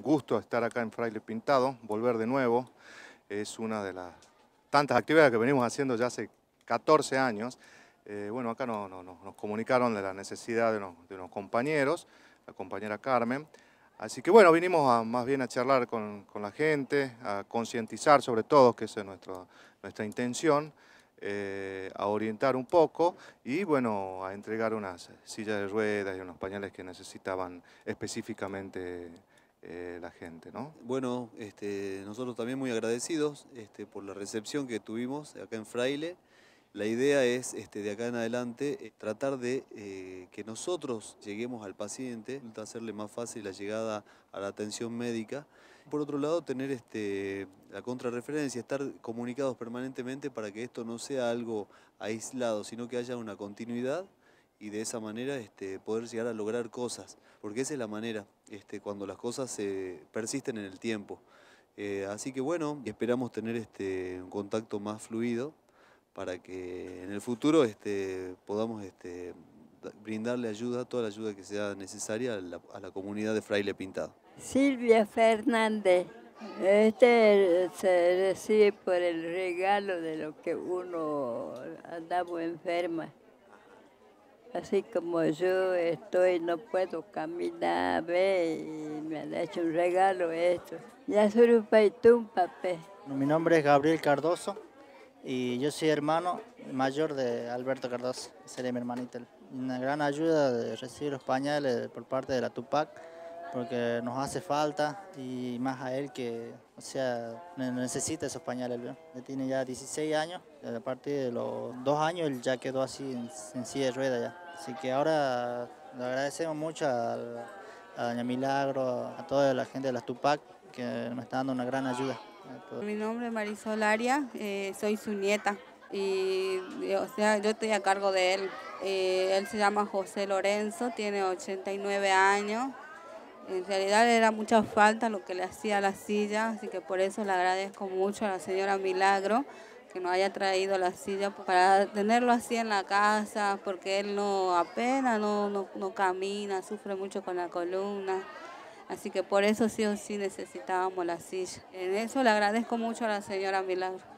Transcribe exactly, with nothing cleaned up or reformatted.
gusto estar acá en Fraile Pintado, volver de nuevo. Es una de las tantas actividades que venimos haciendo ya hace catorce años. Eh, bueno, acá no, no, no, nos comunicaron de la necesidad de unos, de unos compañeros, la compañera Carmen. Así que bueno, vinimos a, más bien a charlar con, con la gente, a concientizar sobre todo, que esa es nuestro, nuestra intención, eh, a orientar un poco y bueno, a entregar unas sillas de ruedas y unos pañales que necesitaban específicamente eh, la gente, ¿no? Bueno, este, nosotros también muy agradecidos este, por la recepción que tuvimos acá en Fraile. La idea es, este, de acá en adelante, eh, tratar de eh, que nosotros lleguemos al paciente, hacerle más fácil la llegada a la atención médica. Por otro lado, tener este, la contrarreferencia, estar comunicados permanentemente para que esto no sea algo aislado, sino que haya una continuidad y de esa manera este, poder llegar a lograr cosas, porque esa es la manera, este, cuando las cosas se persisten en el tiempo. Eh, así que bueno, esperamos tener este, un contacto más fluido, para que en el futuro este, podamos este, brindarle ayuda, toda la ayuda que sea necesaria a la, a la comunidad de Fraile Pintado. Silvia Fernández, este se recibe por el regalo de lo que uno andaba enferma. Así como yo estoy, no puedo caminar, ve, y me han hecho un regalo esto. Ya soy un paitún, papé. Mi nombre es Gabriel Cardoso y yo soy hermano mayor de Alberto Cardoso, sería mi hermanito. Una gran ayuda de recibir los pañales por parte de la Tupac, porque nos hace falta y más a él que, o sea, necesita esos pañales. ¿Ve? Él tiene ya dieciséis años, a partir de los dos años él ya quedó así en, en silla de ruedas ya. Así que ahora le agradecemos mucho a, a doña Milagro, a toda la gente de la Tupac, que nos está dando una gran ayuda. Mi nombre es Marisol Arias, eh, soy su nieta y o sea, yo estoy a cargo de él. Eh, él se llama José Lorenzo, tiene ochenta y nueve años. En realidad le era mucha falta lo que le hacía a la silla, así que por eso le agradezco mucho a la señora Milagro que nos haya traído la silla para tenerlo así en la casa, porque él no apenas no, no, no camina, sufre mucho con la columna. Así que por eso sí o sí necesitábamos la silla. En eso le agradezco mucho a la señora Milagro.